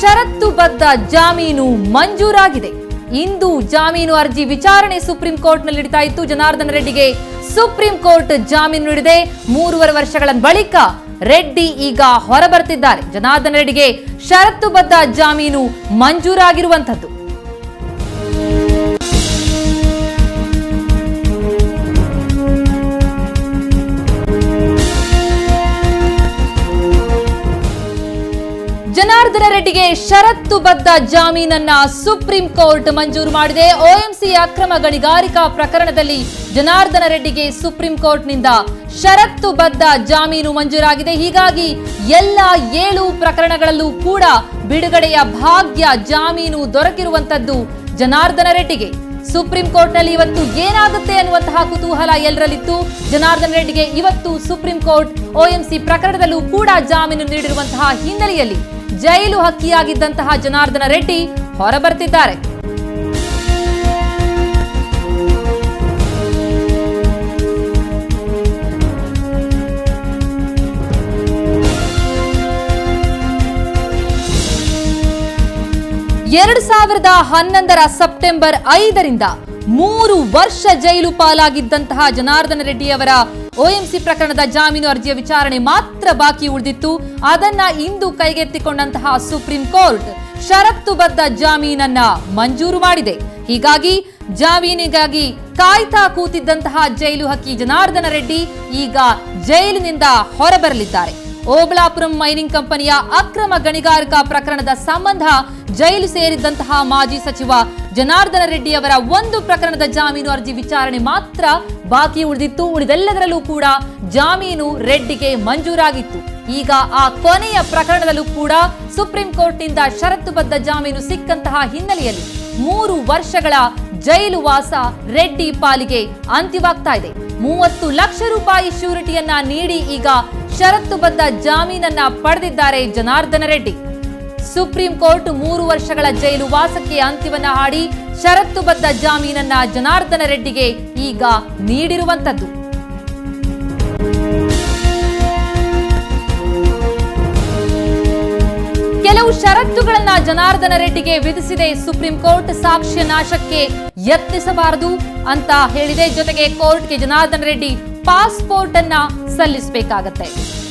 ಷರತ್ತುಬದ್ಧ ಜಾಮೀನು ಮಂಜೂರಾಗಿದೆ. ಇಂದು ಜಾಮೀನು ಅರ್ಜಿ ವಿಚಾರಣೆ ಸುಪ್ರೀಂ ಕೋರ್ಟ್ನಲ್ಲಿ ನಡೀತಾ ಇತ್ತು. ಜನಾರ್ದನ ರೆಡ್ಡಿಗೆ ಸುಪ್ರೀಂ ಕೋರ್ಟ್ ಜಾಮೀನು ನೀಡಿದೆ. 3.5 ವರ್ಷಗಳ ಬಳಿಕ ರೆಡ್ಡಿ ಈಗ ಹೊರಬರ್ತಿದ್ದಾರೆ. ಜನಾರ್ದನ ರೆಡ್ಡಿಗೆ ಷರತ್ತುಬದ್ಧ ಜಾಮೀನು ಮಂಜೂರಾಗಿರುವಂತದ್ದು. ಜನಾರ್ದನ ರೆಡ್ಡಿಗೆ ಷರತ್ತುಬದ್ಧ ಜಾಮೀನನ್ನ ಸುಪ್ರೀಂ ಕೋರ್ಟ್ ಮಂಜೂರು ಮಾಡಿದೆ. ಒಎಂಸಿ ಅಕ್ರಮ ಗಣಿಗಾರಿಕಾ ಪ್ರಕರಣದಲ್ಲಿ ಜನಾರ್ದನ ರೆಡ್ಡಿಗೆ ಸುಪ್ರೀಂ ಕೋರ್ಟ್ನಿಂದ ಷರತ್ತುಬದ್ಧ ಜಾಮೀನು ಮಂಜೂರಾಗಿದೆ. ಹೀಗಾಗಿ ಎಲ್ಲ 7 ಪ್ರಕರಣಗಳಲ್ಲೂ ಕೂಡ ಬಿಡುಗಡೆಯ ಭಾಗ್ಯ ಜಾಮೀನು ದೊರಕಿರುವಂತದ್ದು ಜನಾರ್ದನ ರೆಡ್ಡಿಗೆ. ಸುಪ್ರೀಂ ಕೋರ್ಟ್ನಲ್ಲಿ ಇವತ್ತು ಏನಾಗುತ್ತೆ ಅನ್ನುವಂತಹ ಕುತೂಹಲ ಎಲ್ಲರಲ್ಲಿತ್ತು. ಜನಾರ್ದನ ರೆಡ್ಡಿಗೆ ಇವತ್ತು ಸುಪ್ರೀಂ ಕೋರ್ಟ್ ಒಎಂಸಿ ಪ್ರಕರಣದಲ್ಲೂ ಕೂಡ ಜಾಮೀನು ನೀಡಿರುವಂತಹ ಹಿನ್ನೆಲೆಯಲ್ಲಿ ಜೈಲು ಹಕ್ಕಿಯಾಗಿದ್ದಂತಹ ಜನಾರ್ದನ ರೆಡ್ಡಿ ಹೊರಬರ್ತಿದ್ದಾರೆ. ಎರಡು 2011 ಸೆಪ್ಟೆಂಬರ್ 5ರಿಂದ 3 ವರ್ಷ ಜೈಲು ಪಾಲಾಗಿದ್ದಂತಹ ಜನಾರ್ದನ ರೆಡ್ಡಿಯವರ ಒಎಂಸಿ ಪ್ರಕರಣದ ಜಾಮೀನು ಅರ್ಜಿಯ ವಿಚಾರಣೆ ಮಾತ್ರ ಬಾಕಿ ಉಳಿದಿತ್ತು. ಅದನ್ನ ಇಂದು ಕೈಗೆತ್ತಿಕೊಂಡಂತಹ ಸುಪ್ರೀಂ ಕೋರ್ಟ್ ಷರತ್ತುಬದ್ಧ ಜಾಮೀನನ್ನ ಮಂಜೂರು ಮಾಡಿದೆ. ಹೀಗಾಗಿ ಜಾಮೀನಿಗಾಗಿ ಕಾಯ್ತಾ ಕೂತಿದ್ದಂತಹ ಜೈಲು ಹಕ್ಕಿ ಜನಾರ್ದನ ರೆಡ್ಡಿ ಈಗ ಜೈಲಿನಿಂದ ಹೊರಬರಲಿದ್ದಾರೆ. ಓಬಳಾಪುರಂ ಮೈನಿಂಗ್ ಕಂಪನಿಯ ಅಕ್ರಮ ಗಣಿಗಾರಿಕಾ ಪ್ರಕರಣದ ಸಂಬಂಧ ಜೈಲು ಸೇರಿದ್ದಂತಹ ಮಾಜಿ ಸಚಿವ ಜನಾರ್ದನ ರೆಡ್ಡಿ ಅವರ ಒಂದು ಪ್ರಕರಣದ ಜಾಮೀನು ಅರ್ಜಿ ವಿಚಾರಣೆ ಮಾತ್ರ ಬಾಕಿ ಉಳಿದಿತ್ತು. ಉಳಿದೆಲ್ಲದರಲ್ಲೂ ಕೂಡ ಜಾಮೀನು ರೆಡ್ಡಿಗೆ ಮಂಜೂರಾಗಿತ್ತು. ಈಗ ಆ ಕೊನೆಯ ಪ್ರಕರಣದಲ್ಲೂ ಕೂಡ ಸುಪ್ರೀಂ ಕೋರ್ಟ್ನಿಂದ ಷರತ್ತುಬದ್ಧ ಜಾಮೀನು ಸಿಕ್ಕಂತಹ ಹಿನ್ನೆಲೆಯಲ್ಲಿ 3 ವರ್ಷಗಳ ಜೈಲು ವಾಸ ರೆಡ್ಡಿ ಪಾಲಿಗೆ ಅಂತ್ಯವಾಗ್ತಾ ಇದೆ. 30 ಲಕ್ಷ ರೂಪಾಯಿ ಶ್ಯೂರಿಟಿಯನ್ನ ನೀಡಿ ಈಗ ಷರತ್ತುಬದ್ಧ ಜಾಮೀನನ್ನ ಪಡೆದಿದ್ದಾರೆ ಜನಾರ್ದನ ರೆಡ್ಡಿ. ಸುಪ್ರೀಂ ಕೋರ್ಟ್ 3 ವರ್ಷಗಳ ಜೈಲು ವಾಸಕ್ಕೆ ಅಂತ್ಯವನ್ನ ಹಾಡಿ ಷರತ್ತುಬದ್ಧ ಜಾಮೀನನ್ನ ಜನಾರ್ದನ ರೆಡ್ಡಿಗೆ ಈಗ ನೀಡಿರುವಂತದ್ದು. ಕೆಲವು ಷರತ್ತುಗಳನ್ನ ಜನಾರ್ದನ ರೆಡ್ಡಿಗೆ ವಿಧಿಸಿದೆ ಸುಪ್ರೀಂ ಕೋರ್ಟ್. ಸಾಕ್ಷ್ಯ ನಾಶಕ್ಕೆ ಯತ್ನಿಸಬಾರದು ಅಂತ ಹೇಳಿದೆ. ಜೊತೆಗೆ ಕೋರ್ಟ್ಗೆ ಜನಾರ್ದನ ರೆಡ್ಡಿ ಪಾಸ್ಪೋರ್ಟ್ ಅನ್ನ ಸಲ್ಲಿಸಬೇಕಾಗತ್ತೆ.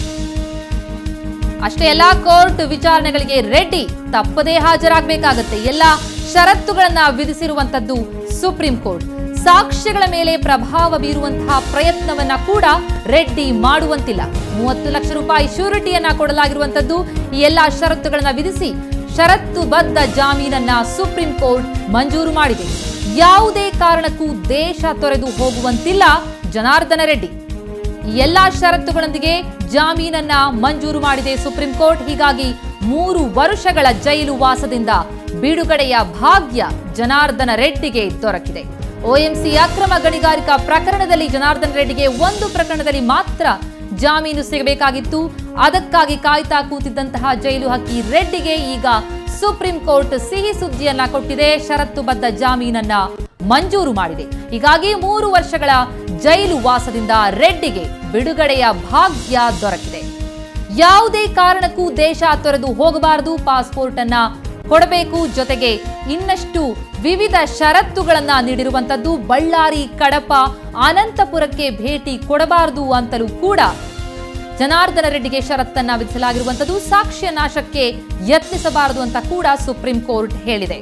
ಅಷ್ಟೇ ಅಲ್ಲ, ಕೋರ್ಟ್ ವಿಚಾರಣೆಗಳಿಗೆ ರೆಡ್ಡಿ ತಪ್ಪದೇ ಹಾಜರಾಗಬೇಕಾಗತ್ತೆ. ಎಲ್ಲ ಷರತ್ತುಗಳನ್ನ ವಿಧಿಸಿರುವಂತದ್ದು ಸುಪ್ರೀಂ ಕೋರ್ಟ್. ಸಾಕ್ಷ್ಯಗಳ ಮೇಲೆ ಪ್ರಭಾವ ಬೀರುವಂತಹ ಪ್ರಯತ್ನವನ್ನ ಕೂಡ ರೆಡ್ಡಿ ಮಾಡುವಂತಿಲ್ಲ. 30 ಲಕ್ಷ ರೂಪಾಯಿ ಶ್ಯೂರಿಟಿಯನ್ನ ಕೊಡಲಾಗಿರುವಂತದ್ದು. ಈ ಎಲ್ಲಾ ಷರತ್ತುಗಳನ್ನ ವಿಧಿಸಿ ಷರತ್ತುಬದ್ಧ ಜಾಮೀನನ್ನ ಸುಪ್ರೀಂ ಕೋರ್ಟ್ ಮಂಜೂರು ಮಾಡಿದೆ. ಯಾವುದೇ ಕಾರಣಕ್ಕೂ ದೇಶ ತೊರೆದು ಹೋಗುವಂತಿಲ್ಲ ಜನಾರ್ದನ ರೆಡ್ಡಿ. ಈ ಎಲ್ಲಾ ಷರತ್ತುಗಳೊಂದಿಗೆ ಜಾಮೀನನ್ನ ಮಂಜೂರು ಮಾಡಿದೆ ಸುಪ್ರೀಂ ಕೋರ್ಟ್. ಹೀಗಾಗಿ 3 ವರ್ಷಗಳ ಜೈಲು ವಾಸದಿಂದ ಬಿಡುಗಡೆಯ ಭಾಗ್ಯ ಜನಾರ್ದನ ರೆಡ್ಡಿಗೆ ದೊರಕಿದೆ. ಒಎಂಸಿ ಅಕ್ರಮ ಗಣಿಗಾರಿಕಾ ಪ್ರಕರಣದಲ್ಲಿ ಜನಾರ್ದನ ರೆಡ್ಡಿಗೆ ಒಂದು ಪ್ರಕರಣದಲ್ಲಿ ಮಾತ್ರ ಜಾಮೀನು ಸಿಗಬೇಕಾಗಿತ್ತು. ಅದಕ್ಕಾಗಿ ಕಾಯ್ತಾ ಕೂತಿದ್ದಂತಹ ಜೈಲು ಹಕ್ಕಿ ರೆಡ್ಡಿಗೆ ಈಗ ಸುಪ್ರೀಂ ಕೋರ್ಟ್ ಸಿಹಿ ಸುದ್ದಿಯನ್ನ ಕೊಟ್ಟಿದೆ. ಷರತ್ತುಬದ್ಧ ಜಾಮೀನನ್ನ ಮಂಜೂರು ಮಾಡಿದೆ. ಹೀಗಾಗಿ 3 ವರ್ಷಗಳ ಜೈಲು ವಾಸದಿಂದ ರೆಡ್ಡಿಗೆ ಬಿಡುಗಡೆಯ ಭಾಗ್ಯ ದೊರಕಿದೆ. ಯಾವುದೇ ಕಾರಣಕ್ಕೂ ದೇಶ ತೊರೆದು ಹೋಗಬಾರದು, ಪಾಸ್ಪೋರ್ಟ್ ಅನ್ನ ಕೊಡಬೇಕು. ಜೊತೆಗೆ ಇನ್ನಷ್ಟು ವಿವಿಧ ಷರತ್ತುಗಳನ್ನ ನೀಡಿರುವಂತದ್ದು. ಬಳ್ಳಾರಿ, ಕಡಪ, ಅನಂತಪುರಕ್ಕೆ ಭೇಟಿ ಕೊಡಬಾರದು ಅಂತಲೂ ಕೂಡ ಜನಾರ್ದನ ರೆಡ್ಡಿಗೆ ಷರತ್ತನ್ನ ವಿಧಿಸಲಾಗಿರುವಂತದ್ದು. ಸಾಕ್ಷ್ಯ ನಾಶಕ್ಕೆ ಯತ್ನಿಸಬಾರದು ಅಂತ ಕೂಡ ಸುಪ್ರೀಂ ಕೋರ್ಟ್ ಹೇಳಿದೆ.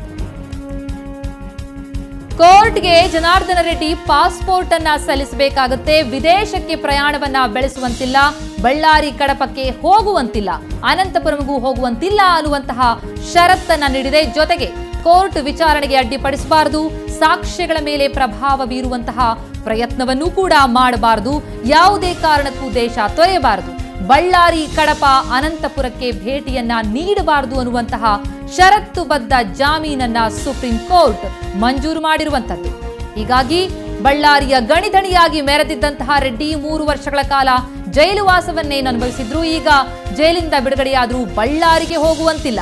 ಕೋರ್ಟ್ಗೆ ಜನಾರ್ದನ ರೆಡ್ಡಿ ಪಾಸ್ಪೋರ್ಟ್ ಅನ್ನ ಸಲ್ಲಿಸಬೇಕಾಗುತ್ತೆ. ವಿದೇಶಕ್ಕೆ ಪ್ರಯಾಣವನ್ನ ಬೆಳೆಸುವಂತಿಲ್ಲ, ಬಳ್ಳಾರಿ ಕಡಪಕ್ಕೆ ಹೋಗುವಂತಿಲ್ಲ, ಅನಂತಪುರಂಗೂ ಹೋಗುವಂತಿಲ್ಲ ಅನ್ನುವಂತಹ ಷರತ್ತನ್ನ ನೀಡಿದೆ. ಜೊತೆಗೆ ಕೋರ್ಟ್ ವಿಚಾರಣೆಗೆ ಅಡ್ಡಿಪಡಿಸಬಾರದು, ಸಾಕ್ಷ್ಯಗಳ ಮೇಲೆ ಪ್ರಭಾವ ಬೀರುವಂತಹ ಪ್ರಯತ್ನವನ್ನೂ ಕೂಡ ಮಾಡಬಾರದು, ಯಾವುದೇ ಕಾರಣಕ್ಕೂ ದೇಶ ತೊರೆಯಬಾರದು, ಬಳ್ಳಾರಿ, ಕಡಪ, ಅನಂತಪುರಕ್ಕೆ ಭೇಟಿಯನ್ನ ನೀಡಬಾರದು ಅನ್ನುವಂತಹ ಷರತ್ತುಬದ್ಧ ಜಾಮೀನನ್ನ ಸುಪ್ರೀಂ ಕೋರ್ಟ್ ಮಂಜೂರು ಮಾಡಿರುವಂತದ್ದು. ಹೀಗಾಗಿ ಬಳ್ಳಾರಿಯ ಗಣಿಧಣಿಯಾಗಿ ಮೆರೆದಿದ್ದಂತಹ ರೆಡ್ಡಿ 3 ವರ್ಷಗಳ ಕಾಲ ಜೈಲು ವಾಸವನ್ನೇನು ಅನುಭವಿಸಿದ್ರು. ಈಗ ಜೈಲಿಂದ ಬಿಡುಗಡೆಯಾದರೂ ಬಳ್ಳಾರಿಗೆ ಹೋಗುವಂತಿಲ್ಲ.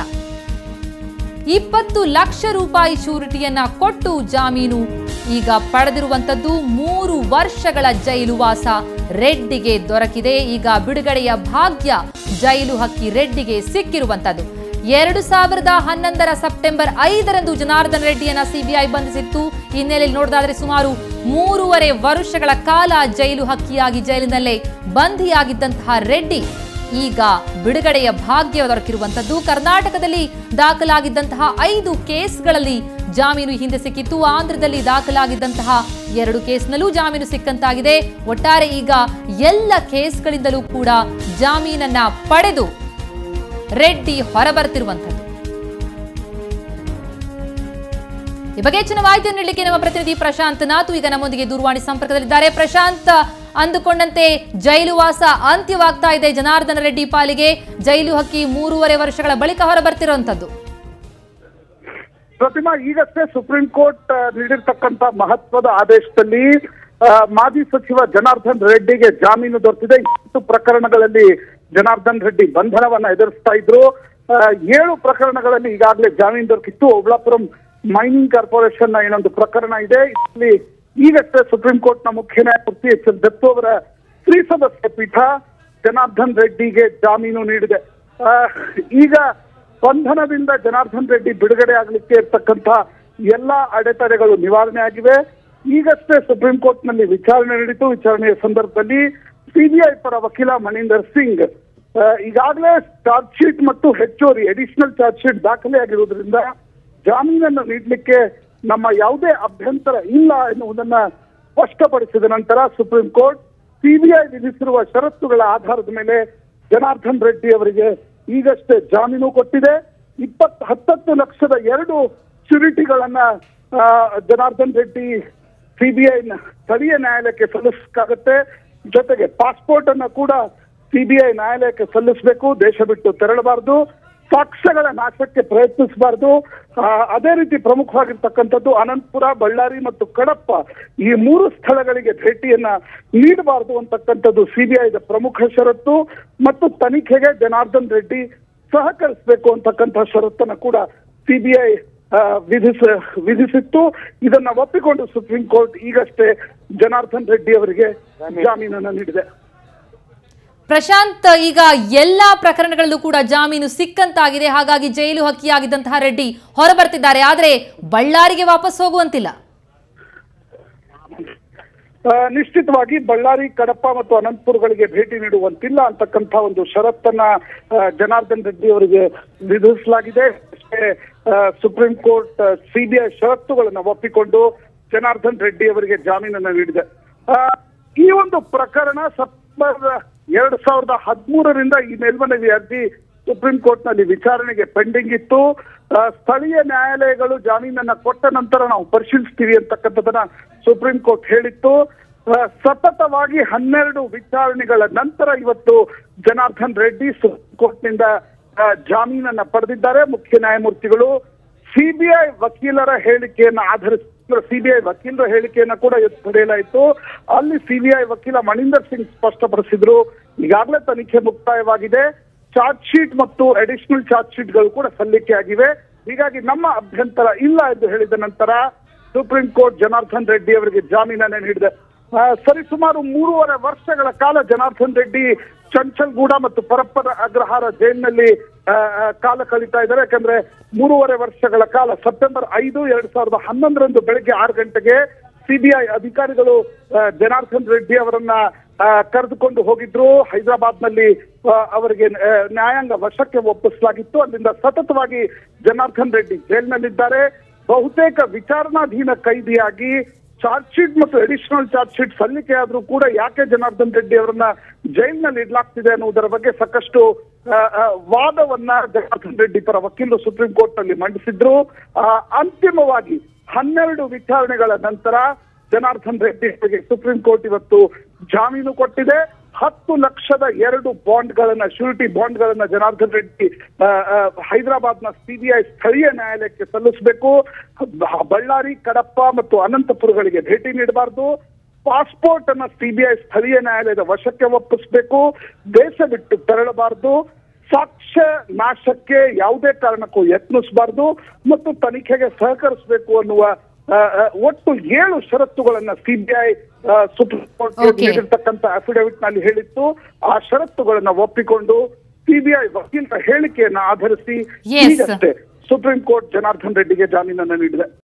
20 ಲಕ್ಷ ರೂಪಾಯಿ ಶ್ಯೂರಿಟಿಯನ್ನ ಕೊಟ್ಟು ಜಾಮೀನು ಈಗ ಪಡೆದಿರುವಂತದ್ದು. 3 ವರ್ಷಗಳ ಜೈಲು ವಾಸ ರೆಡ್ಡಿಗೆ ದೊರಕಿದೆ. ಈಗ ಬಿಡುಗಡೆಯ ಭಾಗ್ಯ ಜೈಲು ಹಕ್ಕಿ ರೆಡ್ಡಿಗೆ ಸಿಕ್ಕಿರುವಂತದ್ದು. 2011 ಸೆಪ್ಟೆಂಬರ್ 5ರಂದು ಜನಾರ್ದನ್ ರೆಡ್ಡಿಯನ್ನ ಸಿಬಿಐ ಬಂಧಿಸಿತ್ತು. ಹಿನ್ನೆಲೆಯಲ್ಲಿ ನೋಡೋದಾದ್ರೆ ಸುಮಾರು 3.5 ವರ್ಷಗಳ ಕಾಲ ಜೈಲು ಹಕ್ಕಿಯಾಗಿ ಜೈಲಿನಲ್ಲೇ ಬಂಧಿಯಾಗಿದ್ದಂತಹ ರೆಡ್ಡಿ ಈಗ ಬಿಡುಗಡೆಯ ಭಾಗ್ಯ ದೊರಕಿರುವಂತದ್ದು. ಕರ್ನಾಟಕದಲ್ಲಿ ದಾಖಲಾಗಿದ್ದಂತಹ 5 ಕೇಸ್ಗಳಲ್ಲಿ ಜಾಮೀನು ಹಿಂದೆ ಸಿಕ್ಕಿತ್ತು. ಆಂಧ್ರದಲ್ಲಿ ದಾಖಲಾಗಿದ್ದಂತಹ 2 ಕೇಸ್ನಲ್ಲೂ ಜಾಮೀನು ಸಿಕ್ಕಂತಾಗಿದೆ. ಒಟ್ಟಾರೆ ಈಗ ಎಲ್ಲ ಕೇಸ್ಗಳಿಂದಲೂ ಕೂಡ ಜಾಮೀನನ್ನ ಪಡೆದು ರೆಡ್ಡಿ ಹೊರಬರ್ತಿರುವಂತದ್ದು. ಈ ಬಗ್ಗೆ ಹೆಚ್ಚಿನ ಮಾಹಿತಿಯನ್ನು ನೀಡಲಿಕ್ಕೆ ನಮ್ಮ ಪ್ರತಿನಿಧಿ ಪ್ರಶಾಂತ್ ನಾತು ಈಗ ನಮ್ಮೊಂದಿಗೆ ದೂರವಾಣಿ ಸಂಪರ್ಕದಲ್ಲಿದ್ದಾರೆ. ಪ್ರಶಾಂತ್, ಅಂದುಕೊಂಡಂತೆ ಜೈಲು ವಾಸ ಅಂತ್ಯವಾಗ್ತಾ ಇದೆ ಜನಾರ್ದನ ರೆಡ್ಡಿ ಪಾಲಿಗೆ. ಜೈಲು ಹಕ್ಕಿ 3.5 ವರ್ಷಗಳ ಬಳಿಕ ಹೊರಬರ್ತಿರುವಂತದ್ದು. ಪ್ರತಿಮಾ, ಈಗಷ್ಟೇ ಸುಪ್ರೀಂ ಕೋರ್ಟ್ ನೀಡಿರ್ತಕ್ಕಂಥ ಮಹತ್ವದ ಆದೇಶದಲ್ಲಿ ಮಾಜಿ ಸಚಿವ ಜನಾರ್ದನ್ ರೆಡ್ಡಿಗೆ ಜಾಮೀನು ದೊರೆತಿದೆ. 20 ಪ್ರಕರಣಗಳಲ್ಲಿ ಜನಾರ್ದನ್ ರೆಡ್ಡಿ ಬಂಧನವನ್ನ ಎದುರಿಸ್ತಾ ಇದ್ರು. 7 ಪ್ರಕರಣಗಳಲ್ಲಿ ಈಗಾಗಲೇ ಜಾಮೀನು ದೊರಕಿತ್ತು. ಓಬಳಾಪುರಂ ಮೈನಿಂಗ್ ಕಾರ್ಪೊರೇಷನ್ ಏನೊಂದು ಪ್ರಕರಣ ಇದೆ. ಇಲ್ಲಿ ಈಗಷ್ಟೇ ಸುಪ್ರೀಂ ಕೋರ್ಟ್ನ ಮುಖ್ಯ ನ್ಯಾಯಮೂರ್ತಿ ಎಚ್.ಎಲ್. ದತ್ತು ಅವರ ತ್ರಿಸದಸ್ಯ ಪೀಠ ಜನಾರ್ದನ್ ರೆಡ್ಡಿಗೆ ಜಾಮೀನು ನೀಡಿದೆ. ಈಗ ಬಂಧನದಿಂದ ಜನಾರ್ದನ್ ರೆಡ್ಡಿ ಬಿಡುಗಡೆ ಆಗಲಿಕ್ಕೆ ಇರ್ತಕ್ಕಂಥ ಎಲ್ಲಾ ಅಡೆತಡೆಗಳು ನಿವಾರಣೆ ಆಗಿವೆ. ಈಗಷ್ಟೇ ಸುಪ್ರೀಂ ಕೋರ್ಟ್ ನಲ್ಲಿ ವಿಚಾರಣೆ ನಡೆಯಿತು. ವಿಚಾರಣೆಯ ಸಂದರ್ಭದಲ್ಲಿ ಸಿಬಿಐ ಪರ ವಕೀಲ ಮಣೀಂದರ್ ಸಿಂಗ್ ಈಗಾಗಲೇ ಚಾರ್ಜ್ ಶೀಟ್ ಮತ್ತು ಹೆಚ್ಚುವರಿ ಅಡಿಷನಲ್ ಚಾರ್ಜ್ ಶೀಟ್ ದಾಖಲೆ ಆಗಿರುವುದರಿಂದ ಜಾಮೀನನ್ನು ನೀಡಲಿಕ್ಕೆ ನಮ್ಮ ಯಾವುದೇ ಅಭ್ಯಂತರ ಇಲ್ಲ ಎನ್ನುವುದನ್ನ ಸ್ಪಷ್ಟಪಡಿಸಿದ ನಂತರ ಸುಪ್ರೀಂ ಕೋರ್ಟ್ ಸಿಬಿಐ ವಿಧಿಸಿರುವ ಷರತ್ತುಗಳ ಆಧಾರದ ಮೇಲೆ ಜನಾರ್ದನ್ ರೆಡ್ಡಿ ಅವರಿಗೆ ಈಗಷ್ಟೇ ಜಾಮೀನು ಕೊಟ್ಟಿದೆ. 10 ಲಕ್ಷದ 2 ಶ್ಯೂರಿಟಿಗಳನ್ನ ಜನಾರ್ದನ್ ರೆಡ್ಡಿ ಸಿಬಿಐ ಸ್ಥಳೀಯ ನ್ಯಾಯಾಲಯಕ್ಕೆ ಸಲ್ಲಿಸಬೇಕಾಗತ್ತೆ. ಜೊತೆಗೆ ಪಾಸ್ಪೋರ್ಟ್ ಅನ್ನ ಕೂಡ ಸಿಬಿಐ ನ್ಯಾಯಾಲಯಕ್ಕೆ ಸಲ್ಲಿಸಬೇಕು. ದೇಶ ಬಿಟ್ಟು ತೆರಳಬಾರದು, ಸಾಕ್ಷ್ಯಗಳ ನಾಶಕ್ಕೆ ಪ್ರಯತ್ನಿಸಬಾರದು. ಅದೇ ರೀತಿ ಪ್ರಮುಖವಾಗಿರ್ತಕ್ಕಂಥದ್ದು ಅನಂತಪುರ, ಬಳ್ಳಾರಿ ಮತ್ತು ಕಡಪ ಈ 3 ಸ್ಥಳಗಳಿಗೆ ಭೇಟಿಯನ್ನ ನೀಡಬಾರದು ಅಂತಕ್ಕಂಥದ್ದು ಸಿಬಿಐದ ಪ್ರಮುಖ ಷರತ್ತು. ಮತ್ತು ತನಿಖೆಗೆ ಜನಾರ್ದನ್ ರೆಡ್ಡಿ ಸಹಕರಿಸಬೇಕು ಅಂತಕ್ಕಂಥ ಷರತ್ತನ್ನ ಕೂಡ ಸಿಬಿಐ ವಿಧಿಸಿತ್ತು. ಇದನ್ನ ಒಪ್ಪಿಕೊಂಡು ಸುಪ್ರೀಂ ಕೋರ್ಟ್ ಈಗಷ್ಟೇ ಜನಾರ್ದನ್ ರೆಡ್ಡಿ ಅವರಿಗೆ ಜಾಮೀನನ್ನು ನೀಡಿದೆ. ಪ್ರಶಾಂತ್, ಈಗ ಎಲ್ಲಾ ಪ್ರಕರಣಗಳಲ್ಲೂ ಕೂಡ ಜಾಮೀನು ಸಿಕ್ಕಂತಾಗಿದೆ. ಹಾಗಾಗಿ ಜೈಲು ಹಕ್ಕಿಯಾಗಿದ್ದಂತಹ ರೆಡ್ಡಿ ಹೊರಬರ್ತಿದ್ದಾರೆ. ಆದರೆ ಬಳ್ಳಾರಿಗೆ ವಾಪಸ್ ಹೋಗುವಂತಿಲ್ಲ. ನಿಶ್ಚಿತವಾಗಿ ಬಳ್ಳಾರಿ, ಕಡಪ ಮತ್ತು ಅನಂತಪುರಗಳಿಗೆ ಭೇಟಿ ನೀಡುವಂತಿಲ್ಲ ಅಂತಕ್ಕಂಥ ಒಂದು ಷರತ್ತನ್ನ ಜನಾರ್ದನ್ ರೆಡ್ಡಿ ಅವರಿಗೆ ವಿಧಿಸಲಾಗಿದೆ. ಸುಪ್ರೀಂ ಕೋರ್ಟ್ ಸಿಬಿಐ ಷರತ್ತುಗಳನ್ನು ಒಪ್ಪಿಕೊಂಡು ಜನಾರ್ದನ್ ರೆಡ್ಡಿ ಅವರಿಗೆ ಜಾಮೀನನ್ನು ನೀಡಿದೆ. ಈ ಒಂದು ಪ್ರಕರಣ ಸೆಪ್ಟೆಂಬರ್ 2013ರಿಂದ ಈ ಮೇಲ್ಮನವಿ ಅರ್ಜಿ ಸುಪ್ರೀಂ ಕೋರ್ಟ್ ನಲ್ಲಿ ವಿಚಾರಣೆಗೆ ಪೆಂಡಿಂಗ್ ಇತ್ತು. ಸ್ಥಳೀಯ ನ್ಯಾಯಾಲಯಗಳು ಜಾಮೀನನ್ನ ಕೊಟ್ಟ ನಂತರ ನಾವು ಪರಿಶೀಲಿಸ್ತೀವಿ ಅಂತಕ್ಕಂಥದನ್ನ ಸುಪ್ರೀಂ ಕೋರ್ಟ್ ಹೇಳಿತ್ತು. ಸತತವಾಗಿ 12 ವಿಚಾರಣೆಗಳ ನಂತರ ಇವತ್ತು ಜನಾರ್ದನ್ ರೆಡ್ಡಿ ಸುಪ್ರೀಂ ಕೋರ್ಟ್ನಿಂದ ಜಾಮೀನನ್ನ ಪಡೆದಿದ್ದಾರೆ. ಮುಖ್ಯ ನ್ಯಾಯಮೂರ್ತಿಗಳು ಸಿಬಿಐ ವಕೀಲರ ಹೇಳಿಕೆಯನ್ನ ಆಧರಿಸಿ ಸಿಬಿಐ ವಕೀಲರ ಹೇಳಿಕೆಯನ್ನ ಕೂಡ ಪಡೆಯಲಾಯಿತು. ಅಲ್ಲಿ ಸಿಬಿಐ ವಕೀಲ ಮಣೀಂದರ್ ಸಿಂಗ್ ಸ್ಪಷ್ಟಪಡಿಸಿದ್ರು, ಈಗಾಗಲೇ ತನಿಖೆ ಮುಕ್ತಾಯವಾಗಿದೆ, ಚಾರ್ಜ್ ಶೀಟ್ ಮತ್ತು ಅಡಿಷನಲ್ ಚಾರ್ಜ್ ಶೀಟ್ಗಳು ಕೂಡ ಸಲ್ಲಿಕೆ ಆಗಿವೆ, ಹೀಗಾಗಿ ನಮ್ಮ ಅಭ್ಯಂತರ ಇಲ್ಲ ಎಂದು ಹೇಳಿದ ನಂತರ ಸುಪ್ರೀಂ ಕೋರ್ಟ್ ಜನಾರ್ದನ್ ರೆಡ್ಡಿ ಅವರಿಗೆ ಜಾಮೀನನ್ನು ನೀಡಿದೆ. ಸರಿಸುಮಾರು 3.5 ವರ್ಷಗಳ ಕಾಲ ಜನಾರ್ದನ್ ರೆಡ್ಡಿ ಚಂಚಲ್ಗೂಡ ಮತ್ತು ಪರಪ್ಪರ ಅಗ್ರಹಾರ ಜೈಲಿನಲ್ಲಿ ಕಾಲ ಕಳೀತಾ ಇದ್ದಾರೆ. ಯಾಕಂದ್ರೆ 3.5 ವರ್ಷಗಳ ಕಾಲ ಸೆಪ್ಟೆಂಬರ್ 5, 2011ರಂದು ಬೆಳಗ್ಗೆ 6 ಗಂಟೆಗೆ ಸಿಬಿಐ ಅಧಿಕಾರಿಗಳು ಜನಾರ್ದನ್ ರೆಡ್ಡಿ ಅವರನ್ನ ಕರೆದುಕೊಂಡು ಹೋಗಿದ್ರು. ಹೈದರಾಬಾದ್ನಲ್ಲಿ ಅವರಿಗೆ ನ್ಯಾಯಾಂಗ ವಶಕ್ಕೆ ಒಪ್ಪಿಸಲಾಗಿತ್ತು. ಅಲ್ಲಿಂದ ಸತತವಾಗಿ ಜನಾರ್ದನ್ ರೆಡ್ಡಿ ಜೈಲಿನಲ್ಲಿದ್ದಾರೆ. ಬಹುತೇಕ ವಿಚಾರಣಾಧೀನ ಕೈದಿಯಾಗಿ ಚಾರ್ಜ್ ಶೀಟ್ ಮತ್ತು ಅಡಿಷನಲ್ ಚಾರ್ಜ್ ಶೀಟ್ ಸಲ್ಲಿಕೆ ಆದ್ರೂ ಕೂಡ ಯಾಕೆ ಜನಾರ್ದನ್ ರೆಡ್ಡಿ ಅವರನ್ನ ಜೈಲಿನಲ್ಲಿ ಇಡಲಾಗ್ತಿದೆ ಅನ್ನುವುದರ ಬಗ್ಗೆ ಸಾಕಷ್ಟು ವಾದವನ್ನ ಜನಾರ್ದನ್ ರೆಡ್ಡಿ ಪರ ವಕೀಲರು ಸುಪ್ರೀಂ ಕೋರ್ಟ್ ನಲ್ಲಿ ಮಂಡಿಸಿದ್ರು. ಅಂತಿಮವಾಗಿ 12 ವಿಚಾರಣೆಗಳ ನಂತರ ಜನಾರ್ದನ್ ರೆಡ್ಡಿ ಅವರಿಗೆ ಸುಪ್ರೀಂ ಕೋರ್ಟ್ ಇವತ್ತು ಜಾಮೀನು ಕೊಟ್ಟಿದೆ. 10 ಲಕ್ಷದ 2 ಬಾಂಡ್ಗಳನ್ನ, ಶ್ಯೂರಿಟಿ ಬಾಂಡ್ಗಳನ್ನ ಜನಾರ್ದನ್ ರೆಡ್ಡಿ ಹೈದರಾಬಾದ್ನ ಸಿಬಿಐ ಸ್ಥಳೀಯ ನ್ಯಾಯಾಲಯಕ್ಕೆ ಸಲ್ಲಿಸಬೇಕು. ಬಳ್ಳಾರಿ, ಕಡಪ ಮತ್ತು ಅನಂತಪುರಗಳಿಗೆ ಭೇಟಿ ನೀಡಬಾರದು. ಪಾಸ್ಪೋರ್ಟ್ ಅನ್ನ ಸಿಬಿಐ ಸ್ಥಳೀಯ ನ್ಯಾಯಾಲಯದ ವಶಕ್ಕೆ ಒಪ್ಪಿಸಬೇಕು. ದೇಶ ಬಿಟ್ಟು ತೆರಳಬಾರದು. ಸಾಕ್ಷ್ಯ ನಾಶಕ್ಕೆ ಯಾವುದೇ ಕಾರಣಕ್ಕೂ ಯತ್ನಿಸಬಾರದು ಮತ್ತು ತನಿಖೆಗೆ ಸಹಕರಿಸಬೇಕು ಅನ್ನುವ ಒಟ್ಟು 7 ಷರತ್ತುಗಳನ್ನ ಸಿಬಿಐ ಸುಪ್ರೀಂ ಕೋರ್ಟ್ ನೀಡಿರ್ತಕ್ಕಂಥ ಅಫಿಡವಿಟ್ ನಲ್ಲಿ ಹೇಳಿತ್ತು. ಆ ಷರತ್ತುಗಳನ್ನ ಒಪ್ಪಿಕೊಂಡು ಸಿಬಿಐ ವಕೀಲರ ಹೇಳಿಕೆಯನ್ನ ಆಧರಿಸಿ Yes. ಈಗಷ್ಟೇ ಸುಪ್ರೀಂ ಕೋರ್ಟ್ ಜನಾರ್ದನ್ ರೆಡ್ಡಿಗೆ ಜಾಮೀನನ್ನು ನೀಡಿದೆ.